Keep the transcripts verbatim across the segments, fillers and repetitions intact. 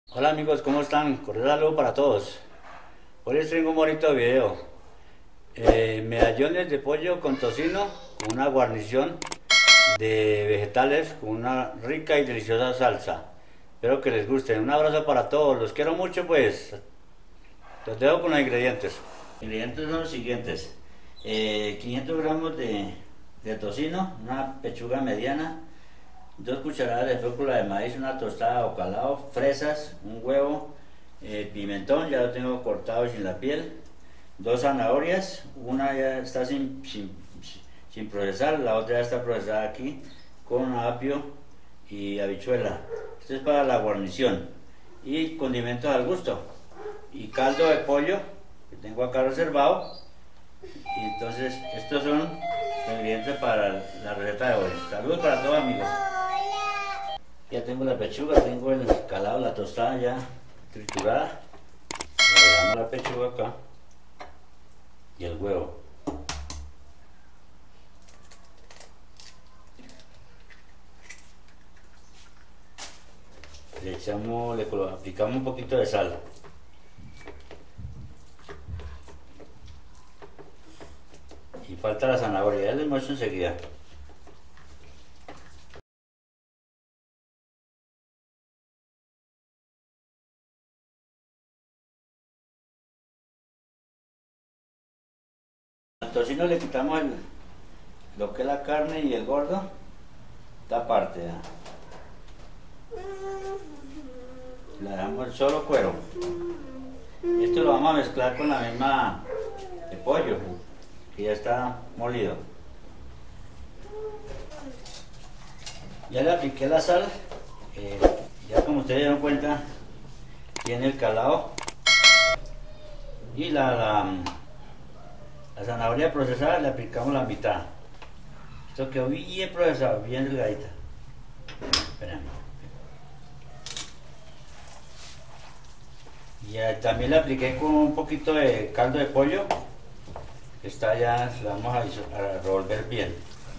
Hola amigos, ¿cómo están? Cordial saludo para todos. Hoy les traigo un bonito video. Eh, medallones de pollo con tocino, con una guarnición de vegetales, con una rica y deliciosa salsa. Espero que les guste. Un abrazo para todos. Los quiero mucho, pues. Los dejo con los ingredientes. Los ingredientes son los siguientes. Eh, quinientos gramos de, de tocino, una pechuga mediana, dos cucharadas de fécula de maíz, una tostada o calado, fresas, un huevo, eh, pimentón, ya lo tengo cortado y sin la piel, dos zanahorias, una ya está sin, sin, sin procesar, la otra ya está procesada aquí, con apio y habichuela. Esto es para la guarnición. Y condimentos al gusto. Y caldo de pollo, que tengo acá reservado. Y entonces, estos son los ingredientes para la receta de hoy. Saludos para todos amigos. Ya tengo la pechuga, tengo el calado, la tostada ya triturada. Le damos la pechuga acá y el huevo. Le echamos, le aplicamos un poquito de sal. Y falta la zanahoria, ya les muestro enseguida. Al tocino le quitamos el, lo que es la carne y el gordo, esta parte, ¿ya? Le damos el solo cuero. Esto lo vamos a mezclar con la misma de pollo, que ya está molido. Ya le apliqué la sal, eh, ya como ustedes dieron cuenta, tiene el calado y la, la, la zanahoria procesada, le aplicamos la mitad. Esto quedó bien procesado, bien delgadita. Espérame. Y eh, también le apliqué con un poquito de caldo de pollo, que está ya, la vamos a, a revolver bien.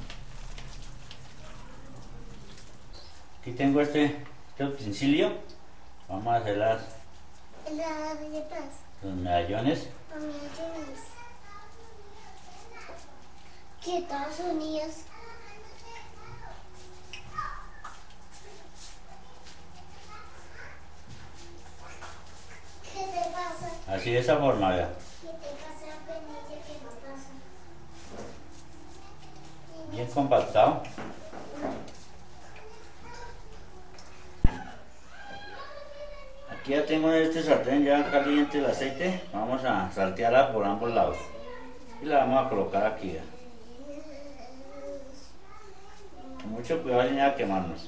Aquí tengo este, este utensilio, vamos a hacer las, las galletas, los medallones. los medallones. ¿Qué Estados Unidos? ¿Qué te pasa? Así de esa forma, vea. ¿Qué te pasa, penilla? ¿Qué no pasa? Bien compactado. Aquí ya tengo este sartén ya caliente el aceite. Vamos a saltearla por ambos lados. Y la vamos a colocar aquí, vea. Con mucho cuidado sin nada quemarnos.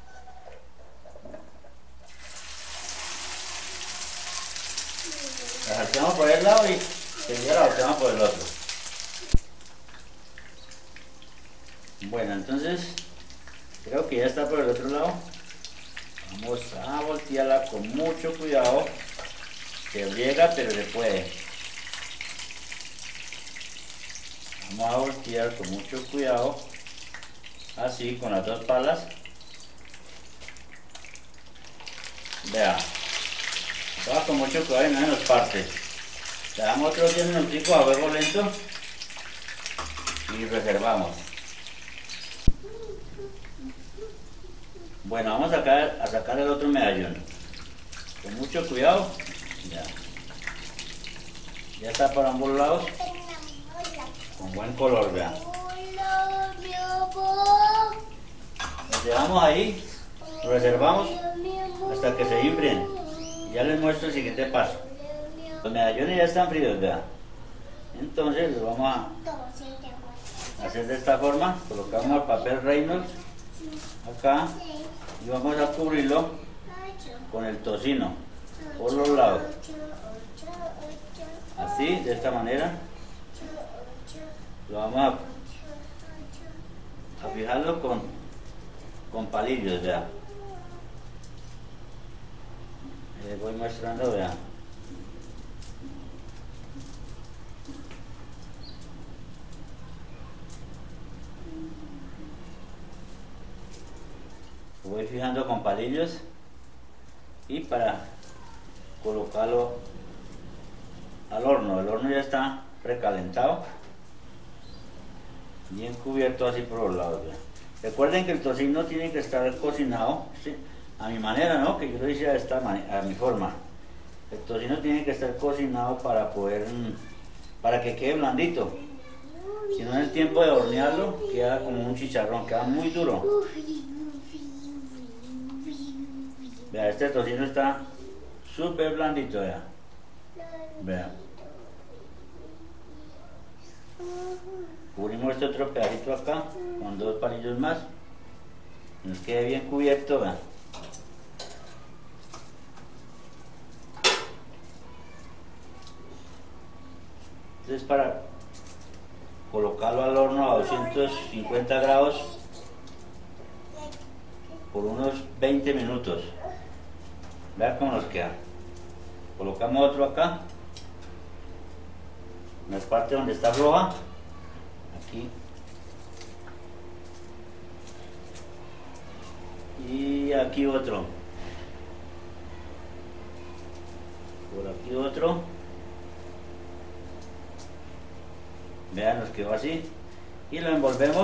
La salteamos por el lado y seguida la volteamos por el otro. Bueno, entonces creo que ya está por el otro lado. Vamos a voltearla con mucho cuidado. Se riega, pero se puede. Vamos a voltear con mucho cuidado. Así, con las dos palas. Vea. Va con mucho cuidado y no se nos parte. Le damos otros diez minutos a fuego lento. Y reservamos. Bueno, vamos a sacar, a sacar el otro medallón. Con mucho cuidado. Ya. Ya está por ambos lados. Con buen color, vean. Hola, mi amor. Lo llevamos ahí, lo reservamos hasta que se infríen. Y ya les muestro el siguiente paso. Los medallones ya están fríos, vean. Entonces los vamos a hacer de esta forma. Colocamos el papel Reynolds acá y vamos a cubrirlo con el tocino por los lados. Así, de esta manera. Lo vamos a, a fijarlo con, con palillos, vean. Les voy mostrando, vean. Lo voy fijando con palillos y para colocarlo al horno. El horno ya está precalentado, bien cubierto así por los lados. ¿Ve? Recuerden que el tocino tiene que estar cocinado, ¿sí?, a mi manera, ¿no?, que yo lo hice a, esta a mi forma. El tocino tiene que estar cocinado para poder, para que quede blandito. Si no, en el tiempo de hornearlo queda como un chicharrón, queda muy duro. Vea, este tocino está súper blandito, vea. Vea. Cubrimos este otro pedacito acá con dos palillos más. Nos quede bien cubierto, vea. Entonces, para colocarlo al horno a doscientos cincuenta grados por unos veinte minutos. Vean cómo nos queda. Colocamos otro acá, en la parte donde está roja, aquí, y aquí otro, por aquí otro. Vean, nos quedó así y lo envolvemos.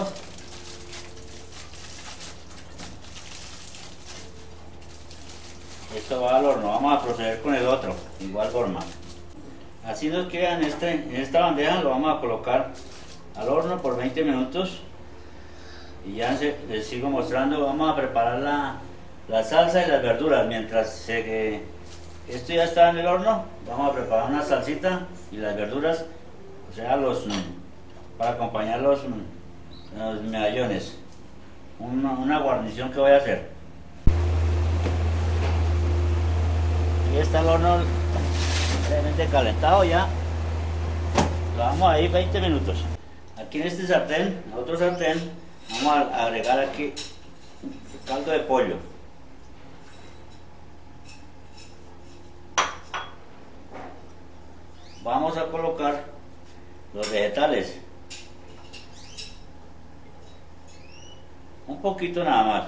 Esto va al horno. Vamos a proceder con el otro, igual forma. Así nos queda en, este, en esta bandeja. Lo vamos a colocar al horno por veinte minutos y ya se, les sigo mostrando. Vamos a preparar la, la salsa y las verduras. Mientras se, esto ya está en el horno, vamos a preparar una salsita y las verduras, o sea, los, para acompañar los, los medallones. Una, una guarnición que voy a hacer. Y está el horno previamente calentado ya. Lo vamos a ir veinte minutos. Aquí en este sartén, en otro sartén, vamos a agregar aquí caldo de pollo. Vamos a colocar los vegetales. Un poquito nada más.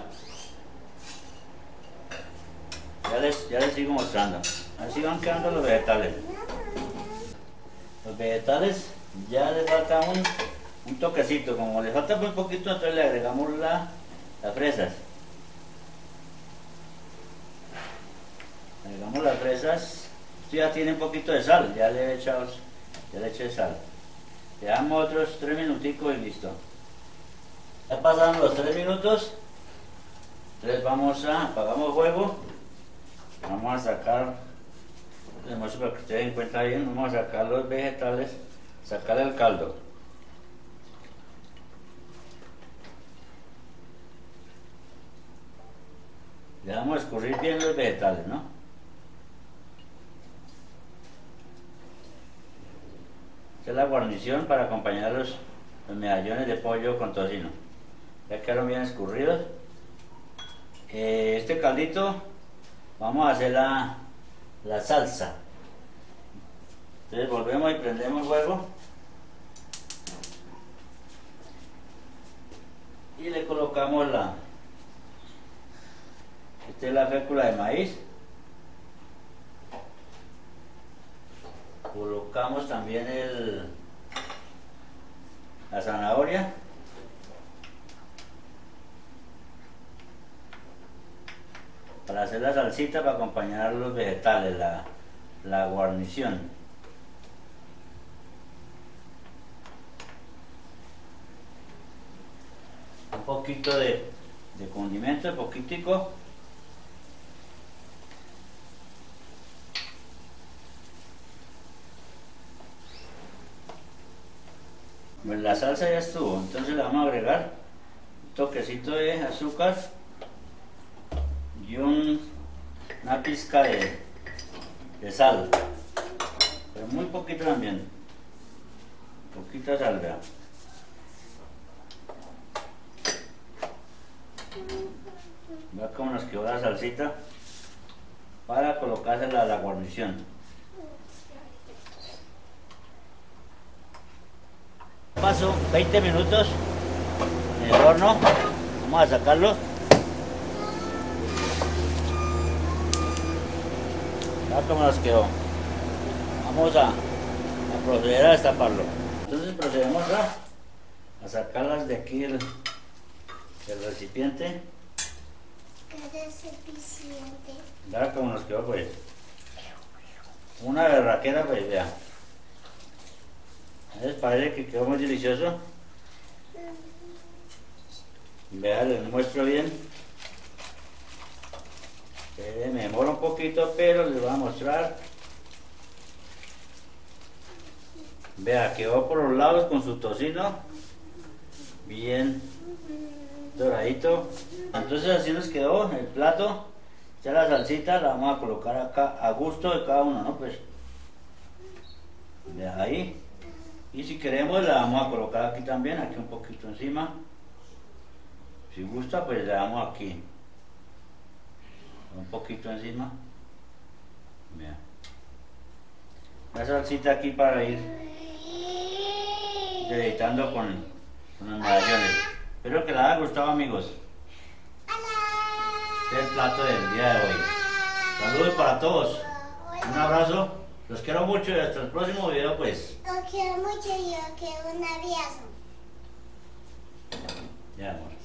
Ya les, ya les sigo mostrando. Así van quedando los vegetales. Los vegetales ya les falta un, un toquecito. Como les falta muy poquito, entonces le agregamos la, las fresas. Agregamos las fresas. Esto ya tiene un poquito de sal. Ya le he echado, ya le eché sal. Le damos otros tres minuticos y listo. Ya pasaron los tres minutos. Entonces vamos a, apagamos fuego. Vamos a sacar, les muestro para que ustedes den cuenta bien, vamos a sacar los vegetales, sacar el caldo. Le vamos a escurrir bien los vegetales, ¿no? Esta es la guarnición para acompañar los, los medallones de pollo con tocino. Ya quedaron bien escurridos. Eh, este caldito, vamos a hacer la, la salsa. Entonces volvemos y prendemos fuego. Y le colocamos la... Esta es la fécula de maíz. Colocamos también el, la zanahoria. Para hacer la salsita para acompañar los vegetales, la, la guarnición. Un poquito de, de condimento, poquitico. Bueno, la salsa ya estuvo, entonces le vamos a agregar un toquecito de azúcar y un, una pizca de, de sal, pero muy poquito también, poquita sal, vean. Vean cómo nos quedó la salsita para colocársela a la guarnición. Paso veinte minutos en el horno, vamos a sacarlo. Vea cómo nos quedó. Vamos a, a proceder a destaparlo. Entonces procedemos a, a sacarlas de aquí del, del recipiente. ¿Qué recipiente? Vea cómo nos quedó, pues. Una berraquera, pues, vea. ¿Les parece que quedó muy delicioso? Vea, les muestro bien. Eh, me demora un poquito, pero les voy a mostrar. Vea, quedó por los lados con su tocino bien doradito. Entonces así nos quedó el plato. Ya la salsita la vamos a colocar acá a gusto de cada uno, ¿no? Pues de ahí. Y si queremos la vamos a colocar aquí también, aquí un poquito encima. Si gusta, pues le damos aquí un poquito encima. Vea. La salsita aquí para ir deleitando con, con los medallones. Espero que les haya gustado, amigos. Este es el plato del día de hoy. Saludos para todos. Un abrazo. Los quiero mucho y hasta el próximo video, pues. Los quiero mucho y yo quiero un abrazo. Ya, amor.